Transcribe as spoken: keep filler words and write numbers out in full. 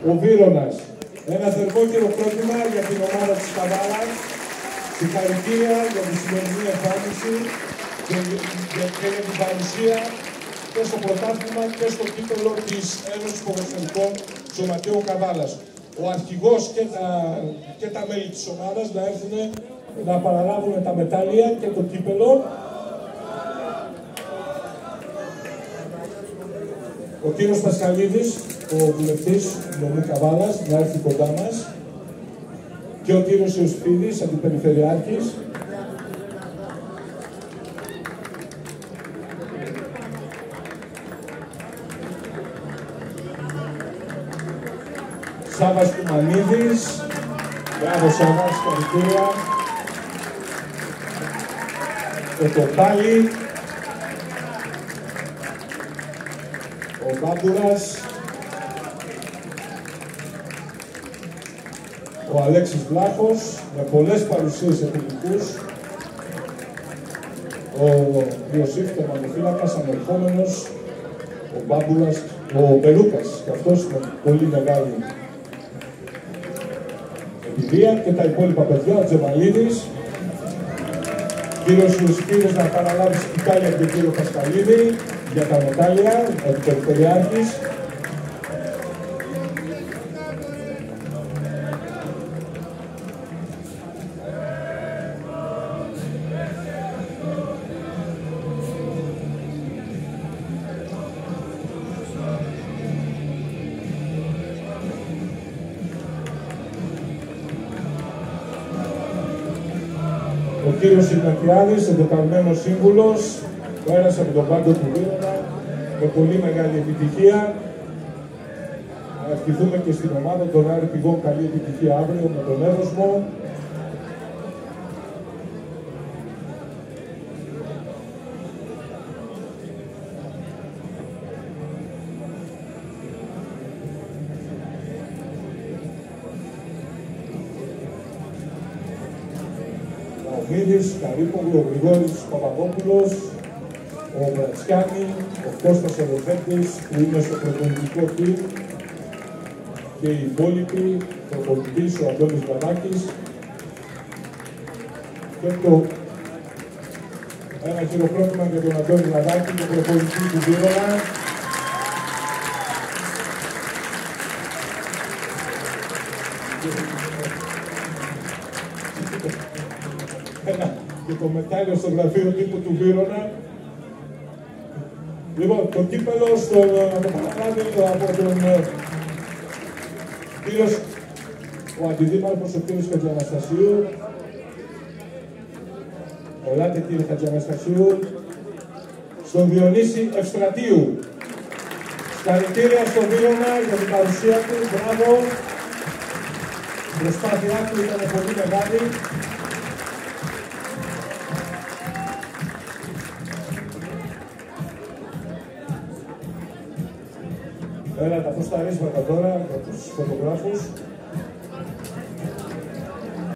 ο Βύρωνας. Ένα θερμό χειροκρότημα για την ομάδα της Καβάλας. Συγχαρητήρια για τη σημερινή εμφάνιση και, και, και για την παρουσία και στο πρωτάθλημα και στο τίτλο της Ένωσης Ποδοσφαιρικών Σωματείων Καβάλας. Ο αρχηγός και τα, και τα μέλη της ομάδας να έρθουν να παραλάβουν τα μετάλλια και το κύπελο. Ο κύριος Πασχαλίδης, ο βουλευτής του Νομού Καβάλας, να έρθει κοντά μας. Και ο κύριος Ιωσήφιδης, αντιπεριφερειάρχης. Σάββας Κουμανίδης. Μπράβο Σάββα, συγχαρητήρια. Ο Τοπάλη. Ο Μπάμπουρας. Ο Αλέξης Βλάχος, με πολλές παρουσίες εθνικούς. Ο Ιωσήφ Τερματοφύλακας, ανερχόμενος. Ο Μπάμπουρας, ο Περούκας, και αυτός με πολύ μεγάλη εμπειρία. Και τα υπόλοιπα παιδιά, ο Τζεμαλίδης. Κύριος Ιωσήφιδης να παραλάβει σκητάλια και κύριο Πασχαλίδη για τα μετάλλια, ο Περιφερειάρχης. Ο κύριος Ιγνατιάδης, εντεταλμένος σύμβουλος, πέρασε από τον πάγκο του Βύρωνα με πολύ μεγάλη επιτυχία. Να ευχηθούμε και στην ομάδα των Άρη Πηγών καλή επιτυχία αύριο με τον Εύωσμο. Ο Μίδης, Καρύπογλου, ο Γρηγόρης Παπαδόπουλος, ο Βρατσιάνη, ο Κώστας Ελευθέρης που είναι στο προπονητικό team και οι υπόλοιποι, ο προπονητής, ο Αντώνης Βανάκης και το ένα χειροκρότημα για τον Αντώνη Βανάκη, τον προπονητή του Βύρωνα. Ένα και το μετάλλιο στο γραφείο τύπου του Βύρωνα. Λοιπόν, το κύπελο στον παραλάβει από τον κύριος, ο αντιδήμαρχος, ο κύριος Χατζιαναστασίου. Ελάτε κύριε Χατζιαναστασίου. Στον Διονύση Ευστρατείου. Συγχαρητήρια στον Βύρωνα για την παρουσία του. Μπράβο. Η προσπάθειά του ήταν πολύ μεγάλη. Έλα τα φωσταρίσματα τώρα για τους φωτογράφους.